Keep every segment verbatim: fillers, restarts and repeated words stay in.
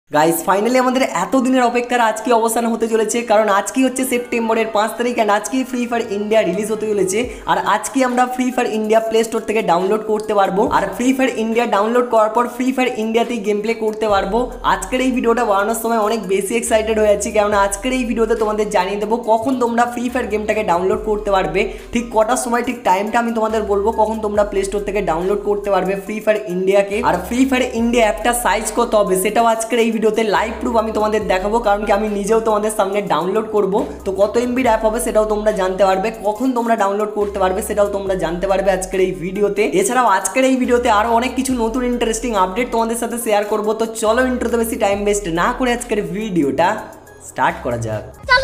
Guys finally আমাদের এতদিনের অপেক্ষার আজকে অবসান হতে চলেছে, কারণ আজকে হচ্ছে সেপ্টেম্বরের পাঁচ তারিখ অ্যান্ড আজকেই ফ্রি ফায়ার ইন্ডিয়া রিলিজ হতে চলেছে। আর আজকে আমরা free fire India play store থেকে ডাউনলোড করতে পারবো, আর ফ্রি ফায়ার ইন্ডিয়া ডাউনলোড করার পর ফ্রি ফায়ার ইন্ডিয়াতেই গেম প্লে করতে পারবো। আজকের এই ভিডিওটা বানানোর সময় অনেক বেশি এক্সাইটেড হয়ে যাচ্ছি, কারণ আজকের এই ভিডিওতে তোমাদের জানিয়ে দেবো কখন তোমরা ফ্রি ফায়ার গেমটাকে ডাউনলোড করতে পারবে, ঠিক কটার সময়, ঠিক টাইমটা আমি তোমাদের বলবো কখন তোমরা প্লে স্টোর থেকে ডাউনলোড করতে পারবে ফ্রি ফায়ার ইন্ডিয়াকে। আর ফ্রি ফায়ার ইন্ডিয়া অ্যাপটা সাইজ কত হবে সেটাও আজকের এই ভিডিওতে লাইভ প্রুফ আমি তোমাদের দেখাবো, কারণ কি আমি নিজেও তোমাদের সামনে ডাউনলোড করব। তো কত এমবির অ্যাপ হবে সেটাও তোমরা জানতে পারবে, কখন তোমরা ডাউনলোড করতে পারবে সেটাও তোমরা জানতে পারবে আজকের এই ভিডিওতে। এছাড়াও আজকের এই ভিডিওতে আরো অনেক কিছু নতুন ইন্টারেস্টিং আপডেট তোমাদের সাথে শেয়ার করব। তো চলো ইন্ট্রোতে বেশি টাইম ওয়েস্ট না করে আজকের ভিডিওটা স্টার্ট করা যাক।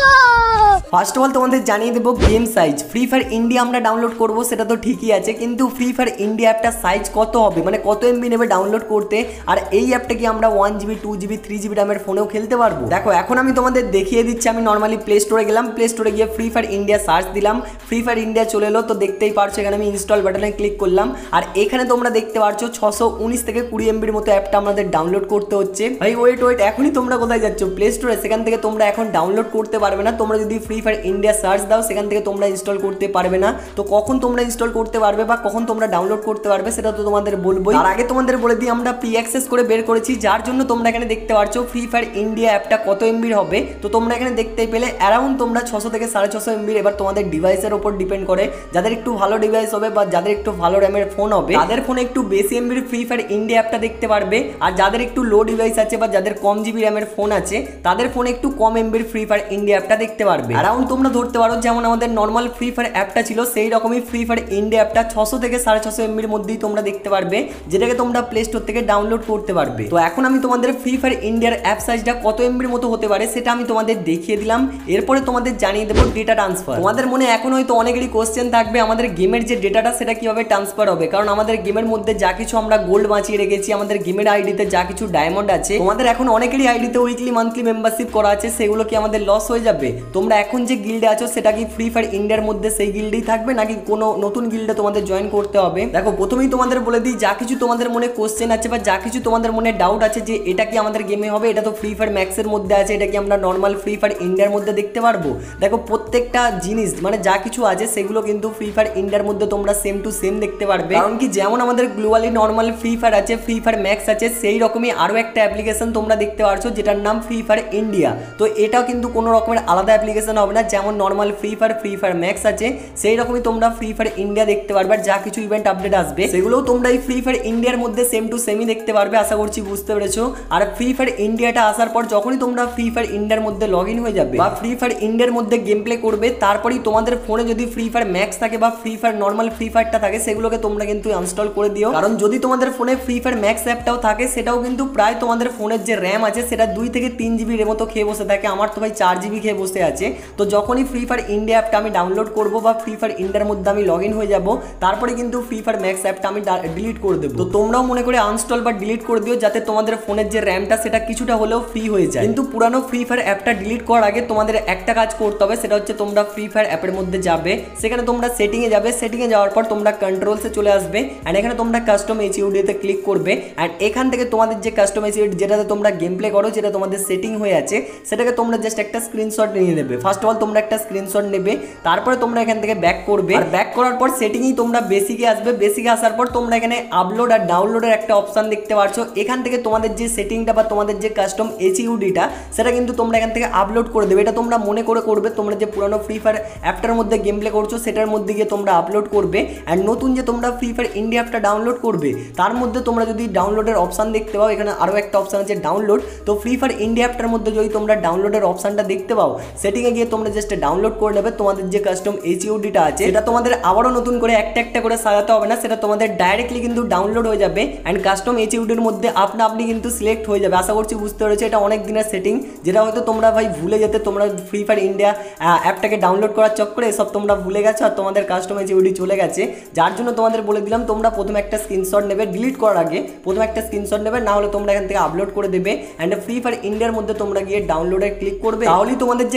ফার্স্ট অফ অল তোমাদের জানিয়ে দেবো game size. Free fire India আমরা ডাউনলোড করবো সেটা তো ঠিকই আছে, কিন্তু ফ্রি ফায়ার ইন্ডিয়া অ্যাপটা সাইজ কত হবে, মানে কত এমবি নেবে ডাউনলোড করতে। আর এই অ্যাপটা কি আমরা one GB two GB three GB র্যামের ফোনেও খেলতে পারবো? দেখো এখন আমি তোমাদের দেখিয়ে দিচ্ছি। আমি নর্মালি প্লে স্টোরে গেলাম, প্লে স্টোরে গিয়ে ফ্রি ফায়ার ইন্ডিয়া সার্চ দিলাম, ফ্রি ফায়ার ইন্ডিয়া চলে এলো। তো দেখতেই পারছো এখানে আমি ইনস্টল বাটনে ক্লিক করলাম, আর এখানে তোমরা দেখতে পারছো ছশো উনিশ থেকে কুড়ি এমবির মতো অ্যাপটা আমাদের ডাউনলোড করতে হচ্ছে। ভাই ওয়েট ওয়েট এখনই তোমরা কোথায় যাচ্ছ? প্লে স্টোরে, সেখান থেকে তোমরা এখন ডাউনলোড করতে পারবে না। তোমরা যদি ফ্রি ফায়ার ইন্ডিয়া সার্চ দাও সেখান থেকে তোমরা ইনস্টল করতে পারবে না। তো কখন তোমরা ইনস্টল করতে পারবে বা কখন তোমরা ডাউনলোড করতে পারবে সেটা তো তোমাদের বলবোই। আর আগে তোমাদের বলে দিই আমরা প্রি অ্যাক্সেস করে বের করেছি, যার জন্য তোমরা এখানে দেখতে পারছো ফ্রি ফায়ার ইন্ডিয়া অ্যাপটা কত এমবির হবে। তো তোমরা এখানে দেখতেই পেলে অ্যারাউন্ড তোমরা ছশো থেকে সাড়ে ছশো এমবির। এবার তোমাদের ডিভাইসের উপর ডিপেন্ড করে, যাদের একটু ভালো ডিভাইস হবে বা যাদের একটু ভালো র্যামের ফোন হবে তাদের ফোনে একটু বেশি এমবির ফ্রি ফায়ার ইন্ডিয়া অ্যাপটা দেখতে পারবে। আর যাদের একটু লো ডিভাইস আছে বা যাদের কম জিবি র্যামের ফোন আছে তাদের ফোনে একটু কম এমবির ফ্রি ফায়ার ইন্ডিয়া অ্যাপটা দেখতে পারবে। অ্যারাউন্ড তোমরা ধরতে পারো যেমন আমাদের নর্মাল ফ্রি ফায়ার অ্যাপটা ছিল সেই রকমই ফ্রি ফায়ার ইন্ডিয়া অ্যাপটা ছশো থেকে সাড়ে ছশো এমবির মধ্যেই তোমরা দেখতে পারবে, যেটাকে তোমরা প্লে স্টোর থেকে ডাউনলোড করতে পারবে। তো এখন আমি তোমাদের ফ্রি ফায়ার ইন্ডিয়ার অ্যাপ সাইজটা কত এমবির মতো হতে পারে সেটা আমি তোমাদের দেখিয়ে দিলাম। এরপরে তোমাদের জানিয়ে দেবো ডেটা ট্রান্সফার। তোমাদের মনে এখন হয়তো অনেকেরই কোশ্চেন থাকবে আমাদের গেমের যে ডেটাটা সেটা কিভাবে ট্রান্সফার হবে, কারণ আমাদের গেমের মধ্যে যা কিছু আমরা গোল্ড বাঁচিয়ে রেখেছি, আমাদের গেমের আইডিতে যা কিছু ডায়মন্ড আছে, তোমাদের এখন অনেকেরই আইডিতে উইকলি মান্থলি মেম্বারশিপ করা আছে, সেগুলো কি আমাদের লস হয়ে যাবে? তোমরা এখন যে গিল্ডে আছো সেটা কি ফ্রি ফায়ার ইন্ডিয়ার মধ্যে সেই গিল্ডেই থাকবে নাকি কোনো নতুন গিল্ডে তোমাদের জয়েন করতে হবে? দেখো প্রথমেই তোমাদের বলে দিই, যা কিছু তোমাদের মনে কোশ্চেন আছে বা যা কিছু তোমাদের মনে ডাউট আছে যে এটা কি আমাদের গেমে হবে, এটা তো ফ্রি ফায়ার ম্যাক্সের মধ্যে আছে, এটা কি আমরা নর্মাল ফ্রি ফায়ার ইন্ডিয়ার মধ্যে দেখতে পারবো? দেখো প্রত্যেকটা জিনিস মানে যা কিছু আছে সেগুলো কিন্তু ফ্রি ফায়ার ইন্ডিয়ার মধ্যে তোমরা সেম টু সেম দেখতে পারবে। কারণ কি যেমন আমাদের গ্লোবালি নর্মাল ফ্রি ফায়ার আছে, ফ্রি ফায়ার ম্যাক্স আছে, সেই রকমই আরো একটা অ্যাপ্লিকেশন তোমরা দেখতে পারছো যেটার নাম ফ্রি ফায়ার ইন্ডিয়া। তো এটাও কিন্তু কোনো রকমের আলাদা অ্যাপ্লিকেশন হবে না, যেমন normal free fire free fire max আছে সেই রকমই তোমরা ফ্রি ফায়ার ইন্ডিয়া দেখতে পারবে। আর যা কিছু ইভেন্ট আপডেট আসবে সেগুলোও তোমরা এই ফ্রি ফায়ার ইন্ডিয়ার মধ্যে সেম টু সেমই দেখতে পারবে, আশা করছি বুঝতে পেরেছো। আর ফ্রি ফায়ার ইন্ডিয়াটা আসার পর যখনই তোমরা ফ্রি ফায়ার ইন্ডিয়ার মধ্যে লগ ইন হয়ে যাবে বা ফ্রি ফায়ার ইন্ডিয়ার মধ্যে গেম প্লে করবে, তারপরেই তোমাদের ফোনে যদি ফ্রি ফায়ার ম্যাক্স থাকে বা ফ্রি ফায়ার নর্মাল ফ্রি ফায়ারটা থাকে সেগুলোকে তোমরা কিন্তু ইনস্টল করে দিও। কারণ যদি তোমাদের ফোনে ফ্রি ফায়ার ম্যাক্স অ্যাপটাও থাকে সেটাও কিন্তু প্রায় তোমাদের ফোনের যে র্যাম আছে সেটা দুই থেকে তিন জিবির মতো খেয়ে বসে থাকে। আমার তো ভাই চার জিবি খেয়ে বসে আছে। তো যখনই ফ্রি ফায়ার ইন্ডিয়া অ্যাপটা আমি ডাউনলোড করবো বা ফ্রি ফায়ার ইন্ডিয়ার মধ্যে আমি লগ ইন হয়ে যাবো, তারপরে কিন্তু ফ্রি ফায়ার ম্যাক্স অ্যাপটা আমি ডিলিট করে দেবো। তো তোমরাও মনে করে আনস্টল বা ডিলিট করে দিও, যাতে তোমাদের ফোনের যে র্যামটা সেটা কিছুটা হলেও ফ্রি হয়ে যায়। কিন্তু পুরানো ফ্রি ফায়ার অ্যাপটা ডিলিট করার আগে তোমাদের একটা কাজ করতে হবে, সেটা হচ্ছে তোমরা ফ্রি ফায়ার অ্যাপের মধ্যে যাবে, সেখানে তোমরা সেটিংয়ে যাবে, সেটিংয়ে যাওয়ার পর তোমরা কন্ট্রোলসে চলে আসবে অ্যান্ড এখানে তোমরা কাস্টম এইচইউডিতে ক্লিক করবে। অ্যান্ড এখান থেকে তোমাদের যে কাস্টম এইচইউডি যেটাতে তোমরা গেম প্লে করো, যেটা তোমাদের সেটিং হয়ে আছে, সেটাকে তোমরা জাস্ট একটা স্ক্রিনশট নিয়ে নেবে। ফার্স্ট অফ অল তোমরা একটা স্ক্রিনশট নেবে, তারপরে তোমরা এখান থেকে ব্যাক করবে। আর ব্যাক করার পর সেটিংই তোমরা বেসিকে আসবে, বেসিকে আসার পর তোমরা এখানে আপলোড আর ডাউনলোডের একটা অপশন দেখতে পাচ্ছ। এখান থেকে তোমাদের যে সেটিংটা বা তোমাদের যে কাস্টম এইচইউডিটা সেটা কিন্তু তোমরা এখান থেকে আপলোড করে দেবে। এটা তোমরা মনে করে করবে, তোমরা যে পুরানো ফ্রি ফায়ার অ্যাপটার মধ্যে গেম প্লে করছো সেটার মধ্যে গিয়ে তোমরা আপলোড করবে। অ্যান্ড নতুন যে তোমরা ফ্রি ফায়ার ইন্ডিয়া অ্যাপটা ডাউনলোড করবে তার মধ্যে তোমরা যদি ডাউনলোডের অপশন দেখতে পাও, এখানে আরও একটা অপশন আছে ডাউনলোড। তো ফ্রি ফায়ার ইন্ডিয়া অ্যাপটার মধ্যে যদি তোমরা ডাউনলোডের অপশনটা দেখতে পাও, সেটিংয়ে গিয়ে তোমরা জাস্ট ডাউনলোড করে নেবে। তোমাদের যে কাস্টম এইচইউডিটা আছে সেটা তোমাদের আবারও নতুন করে একটা একটা করে সাজাতে হবে না, সেটা তোমাদের ডাইরেক্টলি কিন্তু ডাউনলোড হয়ে যাবে। অ্যান্ড কাস্টম এইচইউডির মধ্যে আপনা আপনি কিন্তু সিলেক্ট হয়ে যাবে। আশা করছি বুঝতে পেরেছো, এটা অনেক দিনের সেটিং যেটা হয়তো তোমরা ভাই ভুলে যেতে, তোমরা ফ্রি ফায়ার ইন্ডিয়া অ্যাপটাকে ডাউনলোড করার চক্করে এসব তোমরা ভুলে গেছো আর তোমাদের কাস্টম এইচইউডি চলে গেছে। যার জন্য তোমাদের বলে দিলাম তোমরা প্রথমে একটা স্ক্রিনশট নেবে, ডিলিট করার আগে প্রথমে একটা স্ক্রিনশট নেবে, না হলে তোমরা এখান থেকে আপলোড করে দেবে। অ্যান্ড ফ্রি ফায়ার ইন্ডিয়ার মধ্যে তোমরা গিয়ে ডাউনলোডে ক্লিক করবে, তাহলেই তোমাদের যে কাস্টম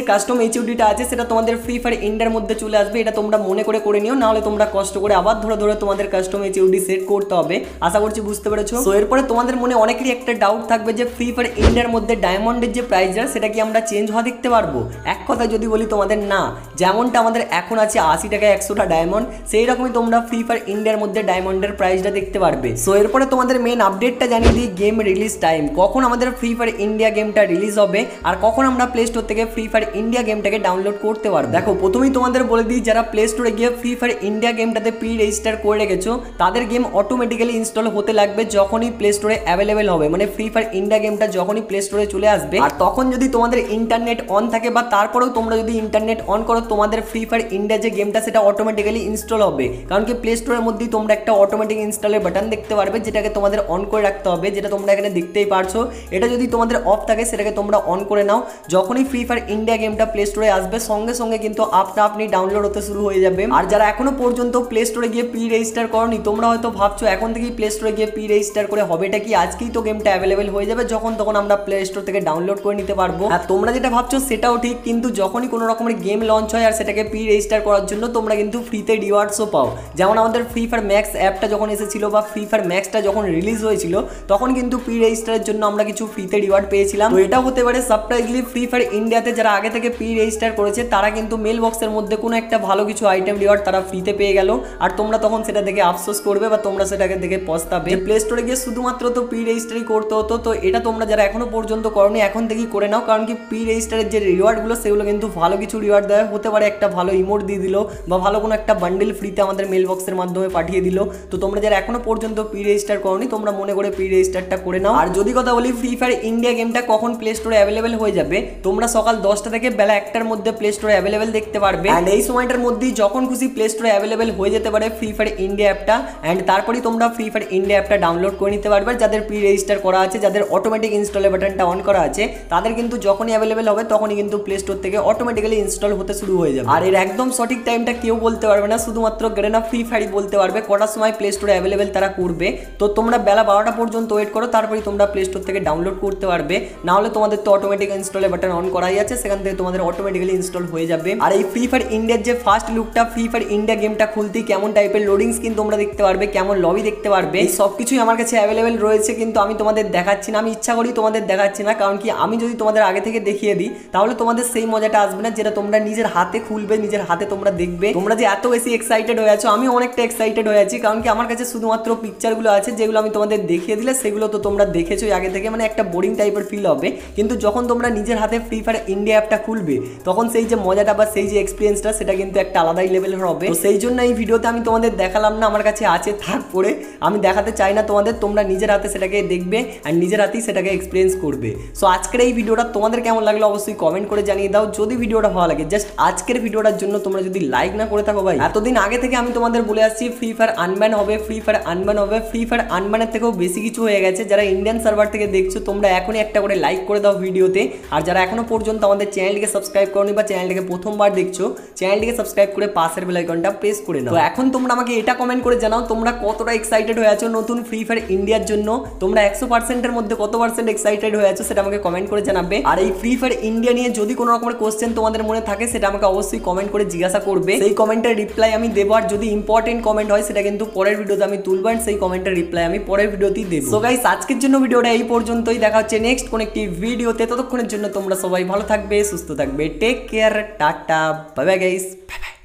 এইচওডিটা আছে সেটা তোমাদের ফ্রি ফায়ার ইন্ডিয়ার মধ্যে চলে আসবে, এটা তোমরা মনে করে করে নিও, নাহলে তোমরা কষ্ট করে আবার ধরে ধরে তোমাদের কাস্টম এইচওডি সেট করতে হবে। আশা করছি বুঝতে পেরেছো। তো এরপরে তোমাদের মনে অনেকেরই একটা ডাউট থাকবে যে ফ্রি ফায়ার ইন্ডিয়ার মধ্যে ডায়মন্ডের যে প্রাইসটা সেটা কি আমরা চেঞ্জ হওয়া দেখতে পারবো? এক কথা যদি বলি তোমাদের না, যেমনটা আমাদের এখন আছে আশি টাকায় একশোটা ডায়মন্ড, সেই রকমই তোমরা ফ্রি ফায়ার ইন্ডিয়ার মধ্যে ডায়মন্ডের প্রাইসটা দেখতে পারবে। সো এরপরে তোমাদের মেন আপডেটটা জানিয়ে দিই, গেম রিলিজ টাইম, কখন আমাদের ফ্রি ফায়ার ইন্ডিয়া গেমটা রিলিজ হবে আর কখন আমরা প্লে স্টোর থেকে ফ্রি ফায়ার ইন্ডিয়া গেমটাকে ডাউনলোড করতে পারবো। দেখো প্রথমেই তোমাদের বলে দিই, যারা প্লে স্টোরে গিয়ে ফ্রি ফায়ার ইন্ডিয়া গেমটাতে প্রি রেজিস্টার করে রেখেছো তাদের গেম অটোমেটিক্যালি ইনস্টল হতে লাগবে যখনই প্লে স্টোরে অ্যাভেলেবেল হবে, মানে ফ্রি ফায়ার ইন্ডিয়া গেমটা যখনই প্লে স্টোরে চলে আসবে। আর তখন যদি তোমাদের ইন্টারনেট অন থাকে বা তারপরেও তোমরা যদি ইন্টারনেট অন করো, তোমাদের ফ্রি ফায়ার ইন্ডিয়া যে গেমটা সেটা অটোমেটিক্যালি ইনস্টল হবে, কারণ কি প্লে স্টোরের মধ্যেই তোমরা একটা অটোমেটিক ইনস্টলের বাটন দেখতে পারবে, যেটাকে তোমাদের অন করে রাখতে হবে, যেটা তোমরা এখানে দেখতেই পারছো। এটা যদি তোমাদের অফ থাকে সেটাকে তোমরা অন করে নাও। যখনই ফ্রি ফায়ার ইন্ডিয়া গেমটা প্লে স্টোরে আসবে সঙ্গে সঙ্গে কিন্তু আপনা আপনি ডাউনলোড হতে শুরু হয়ে যাবে। আর যারা এখনো পর্যন্ত প্লে স্টোরে গিয়ে প্রি রেজিস্টার করনি, তোমরা হয়তো ভাবছো এখন থেকেই প্লে স্টোরে গিয়ে প্রি রেজিস্টার করে হবেটা কি, আজকেই তো গেমটা অ্যাভেলেবেল হয়ে যাবে, যখন তখন আমরা প্লে স্টোর থেকে ডাউনলোড করে নিতে পারবো। আর তোমরা যেটা ভাবছো সেটাও ঠিক, কিন্তু যখনই কোনো রকমের গেম লঞ্চ হয় আর সেটাকে প্রি রেজিস্টার করার জন্য তোমরা কিন্তু ফ্রিতে রিওয়ার্ডসও পাও। যেমন আমাদের ফ্রি ফায়ার ম্যাক্স অ্যাপটা যখন এসেছিল বা ফ্রি ফায়ার ম্যাক্সটা যখন রিলিজ হয়েছিল তখন কিন্তু প্রি রেজিস্টারের জন্য আমরা কিছু ফ্রিতে রিওয়ার্ড পেয়েছিলাম। তো এটা হতে পারে সারপ্রাইজলি ফ্রি ফায়ার ইন্ডিয়াতে যারা আগে থেকে প্রি রেজিস্টার করেছে তারা কিন্তু মেল বক্সের মধ্যে কোনো একটা ভালো কিছু আইটেম রিওয়ার্ড তারা ফ্রিতে পেয়ে গেল, আর তোমরা তখন সেটা দেখে আফসোস করবে বা তোমরা সেটাকে দেখে পস্তাবে। প্লে স্টোরে গিয়ে শুধুমাত্র তো প্রি রেজিস্টারই করতে হতো, তো এটা তোমরা যারা এখনো পর্যন্ত করোনি এখন থেকেই করে নাও, কারণ কি প্রি রেজিস্টারের যে রিওয়ার্ডগুলো সেগুলো কিন্তু ভালো কিছু রিওয়ার্ড দেয়, হতে পারে একটা ভালো ইমোট দিয়ে দিল বা ভালো কোনো একটা বান্ডেল ফ্রিতে আমাদের মেল বক্সের মাধ্যমে পাঠিয়ে দিল। তো তোমরা যারা এখনো পর্যন্ত প্রি রেজিস্টার করোনি তোমরা মনে করে প্রি রেজিস্টারটা করে নাও। আর যদি কথা বলি ফ্রি ফায়ার ইন্ডিয়া গেমটা কখন প্লে স্টোরে অ্যাভেলেবেল হয়ে যাবে, তোমরা সকাল দশটা থেকে বেলা একটার মধ্যে প্লে স্টোরে অ্যাভেলেবেল দেখতে পারবে। অ্যান্ড এই সময়টার মধ্যেই যখন খুশি প্লে স্টোরে অ্যাভেলেবেল হয়ে যেতে পারে ফ্রি ফায়ার ইন্ডিয়া অ্যাপটা, অ্যান্ড তারপরেই তোমরা ফ্রি ফায়ার ইন্ডিয়া অ্যাপটা ডাউনলোড করে নিতে পারবে। যাদের প্রি রেজিস্টার করা আছে, যাদের অটোমেটিক ইনস্টলের বাটনটা অন করা আছে, তাদের কিন্তু যখনই অ্যাভেলেবেল হবে তখনই কিন্তু প্লে স্টোর থেকে অটোমেটিক্যালি ইনস্টল হতে শুরু হয়ে যাবে। আর এর একদম সঠিক টাইমটা কেউ বলতে পারবে না, শুধুমাত্র গ্রেনা ফ্রি ফায়ারই বলতে পারবে কটার সময় প্লে স্টোরে অ্যাভেলেবেল তারা করবে। তো তোমরা বেলা বারোটা পর্যন্ত ওয়েট করো, তারপরে তোমরা প্লে স্টোর থেকে ডাউনলোড করতে পারবে। না হলে তোমাদের তো অটোমেটিক ইনস্টলের বাটন অন করাই আছে, সেখান থেকে তোমাদের অটোমেটিক্যালি ইনস্টল হয়ে যাবে। আর এই ফ্রি ফায়ার ইন্ডিয়ার যে ফার্স্ট লুকটা, ফ্রি ফায়ার ইন্ডিয়া গেমটা খুলতেই কেমন টাইপের লোডিং স্ক্রিন তোমরা দেখতে পারবে, কেমন লবি দেখতে পারবে, এই সব কিছুই আমার কাছে অ্যাভেলেবেল রয়েছে, কিন্তু আমি তোমাদের দেখাচ্ছি না, আমি ইচ্ছা করি তোমাদের দেখাচ্ছি না, কারণ কি আমি যদি তোমাদের আগে থেকে দেখিয়ে দিই তাহলে তোমাদের সেই মজাটা আসবে না যেটা তোমরা নিজের হাতে খুলবে, নিজের হাতে তোমরা দেখবে। তোমরা যে এত বেশি এক্সাইটেড হয়ে আছো, আমি অনেকটা এক্সাইটেড হয়ে আছি, কারণ কি আমার কাছে শুধুমাত্র পিকচারগুলো আছে যেগুলো আমি তোমাদের দেখিয়ে দিলে সেগুলো তো তোমরা দেখেছোই আগে থেকে, মানে একটা বোরিং টাইপের ফিল হবে। কিন্তু যখন তোমরা নিজের হাতে ফ্রি ফায়ার ইন্ডিয়া অ্যাপটা খুলবে তখন সেই যে মজাটা বা সেই যে এক্সপিরিয়েন্সটা সেটা কিন্তু একটা আলাদাই লেভেলের হবে। তো সেই জন্য এই ভিডিওতে আমি তোমাদের দেখালাম না, আমার কাছে আছে থাক পরে, আমি দেখাতে চাই না তোমাদের, তোমরা নিজের হাতে সেটাকে দেখবে আর নিজের হাতেই সেটাকে এক্সপিরিয়েন্স করবে। সো আজকের এই ভিডিওটা তোমাদের কেমন লাগলো অবশ্যই কমেন্ট করে জানিয়ে দাও। যদি ভিডিওটা ভালো লাগে, জাস্ট আজকের ভিডিওটার জন্য তোমরা যদি লাইক না করে থাকো, ভাই এতদিন আগে থেকে আমি তোমাদের বলে আসছি ফ্রি ফায়ার আনব্যান হবে, ফ্রি ফায়ার আনব্যান হবে, ফ্রি ফায়ার আনব্যানের থেকেও বেশি কিছু হয়ে গেছে। যারা ইন্ডিয়ান সার্ভার থেকে দেখছো তোমরা এখনই একটা করে লাইক করে দাও ভিডিওতে, আর যারা এখনো পর্যন্ত আমাদের চ্যানেলটিকে সাবস্ক্রাইব করনি বা চ্যানেলটিকে প্রথমবার দেখছো চ্যানেলটিকে সাবস্ক্রাইব করে পাশের বেল আইকনটা প্রেস করে নাও। তো এখন তোমরা আমাকে এটা কমেন্ট করে জানাও তোমরা কতটা এক্সাইটেড হয়ে আছো নতুন ফ্রি ফায়ার ইন্ডিয়ার জন্য, তোমরা একশো পার্সেন্টের মধ্যে কত পার্সেন্ট এক্সাইটেড হয়ে আছো সেটা আমাকে কমেন্ট করে জানাবে। আর এই ফ্রি ফায়ার ইন্ডিয়া নিয়ে যদি কোনো রকমের কোশ্চেন তোমাদের মনে থাকে সেটা আমাকে অবশ্যই কমেন্ট করে জিজ্ঞাসা করবে, সেই কমেন্টের রিপ্লাই আমি দেবো। আর যদি ইম্পর্টেন্ট কমেন্ট হয় সেটা কিন্তু পরের ভিডিওতে আমি তুলব, সেই কমেন্টের রিপ্লাই আমি পরের ভিডিওতেই দেবো। সো গাইস আজকের জন্য ভিডিওটা এই পর্যন্তই, দেখা হচ্ছে নেক্সট কোন একটি ভিডিওতে। ততক্ষণের জন্য তোমরা সবাই ভালো থাকবে, সুস্থ থাকবে, take care, tata, bye bye guys.